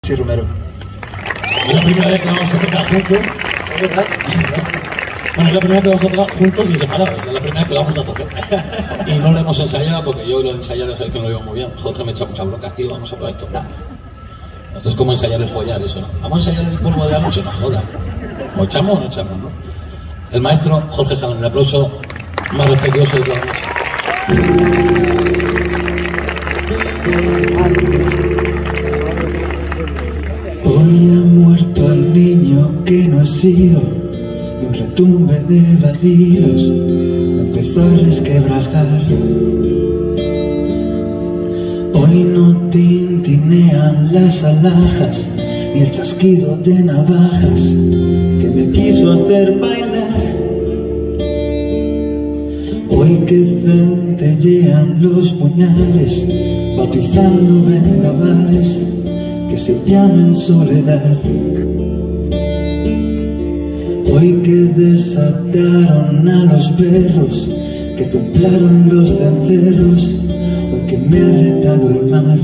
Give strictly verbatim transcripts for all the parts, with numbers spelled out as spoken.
Sí, Romero. Es la primera vez que vamos a tocar juntos, ¿es verdad? Bueno, es la primera vez que vamos a tocar juntos y separados, es la primera vez que vamos a tocar. Y no lo hemos ensayado porque yo lo de ensayar ya sabéis que no lo iba muy bien. Jorge me echa muchas brocas, tío, vamos a probar esto. Nah. Es como ensayar el follar, eso, ¿no? Vamos a ensayar el polvo de la noche, no joda. ¿O echamos o no echamos, no? El maestro Jorge Salón, el aplauso más respetuoso de toda la noche. Hoy ha muerto el niño que no ha sido, y un retumbe de batidos empezó a resquebrajar. Hoy no tintinean las alhajas ni el chasquido de navajas que me quiso hacer bailar. Hoy que centellean los puñales bautizando vendavales que se llamen soledad. Hoy que desataron a los perros que templaron los cencerros, hoy que me ha retado el mar.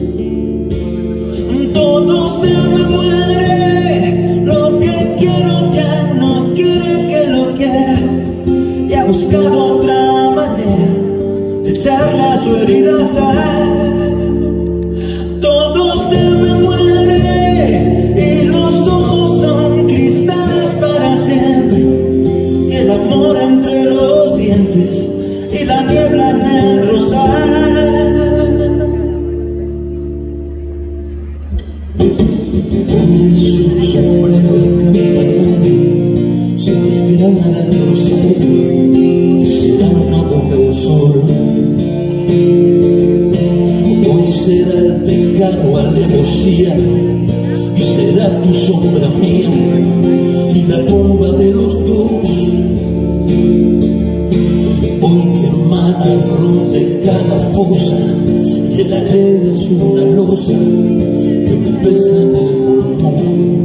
Todo se me muere, lo que quiero ya no quiere que lo quiera, y ha buscado otra manera de echarle a su herida sal. Todo se me muere y los ojos son cristales para siempre, y el amor entre los dientes y la niebla en el rosal. Hoy su sombrero el campanario se desgrana la rosario y será una boca al sol. Hoy será el pecado alevosía y será tu sombra mía y la tumba de los dos. Hoy que emana el ron de cada fosa y el arena es una losa que me pesa en el pulmón.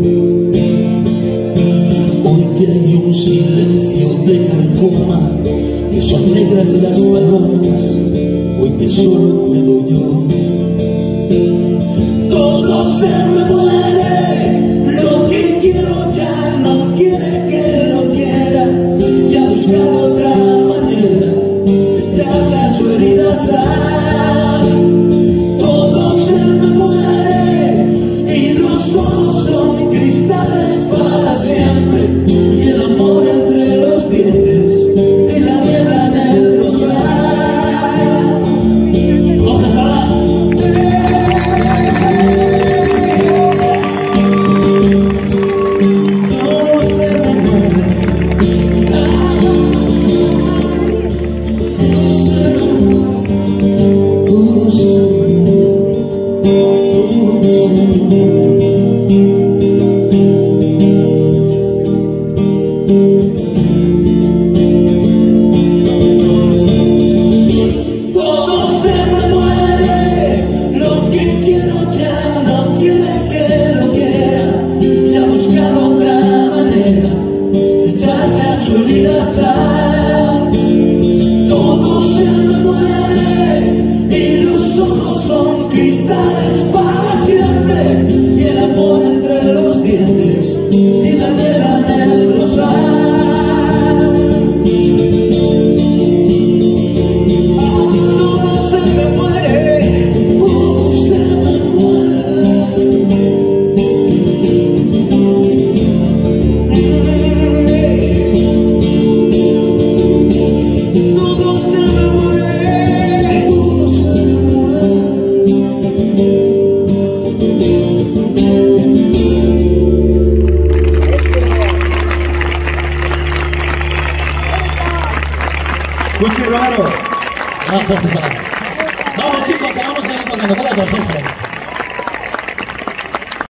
Hoy que hay un silencio de carcoma, que son negras las palomas, hoy que solo puedo yo. Todo se me muere, lo que quiero ya no quiere que lo quiera, y ha buscado otra manera de echarle a su herida sal. Todo se me muere y los ojos son cristales para siempre, y el amor entre los dientes y la niebla en el rosal. Jorge Salón. Todo se me muere y los ojos son cristales para siempre, y el amor entre los dientes y la niebla en el rosal. Todo se me muere, todo se me muere. Cuchi Romero. Ah, Jorge Salón. Vamos chicos, que vamos a ir tocando con la Jorge.